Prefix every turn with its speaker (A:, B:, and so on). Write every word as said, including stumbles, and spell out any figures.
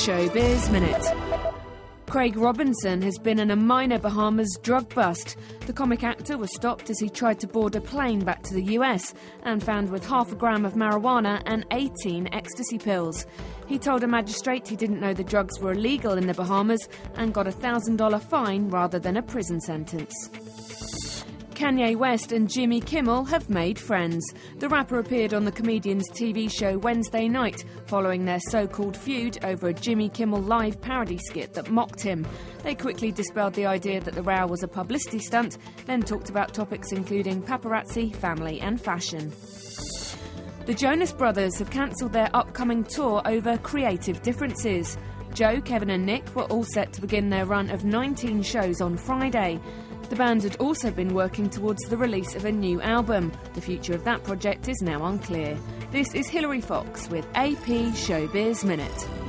A: Showbiz Minute. Craig Robinson has been in a minor Bahamas drug bust. The comic actor was stopped as he tried to board a plane back to the U S and found with half a gram of marijuana and eighteen ecstasy pills. He told a magistrate he didn't know the drugs were illegal in the Bahamas and got a one thousand dollar fine rather than a prison sentence. Kanye West and Jimmy Kimmel have made friends. The rapper appeared on the comedian's T V show Wednesday night, following their so-called feud over a Jimmy Kimmel Live parody skit that mocked him. They quickly dispelled the idea that the row was a publicity stunt, then talked about topics including paparazzi, family and fashion. The Jonas Brothers have cancelled their upcoming tour over creative differences. Joe, Kevin and Nick were all set to begin their run of nineteen shows on Friday. The band had also been working towards the release of a new album. The future of that project is now unclear. This is Hilary Fox with A P Showbiz Minute.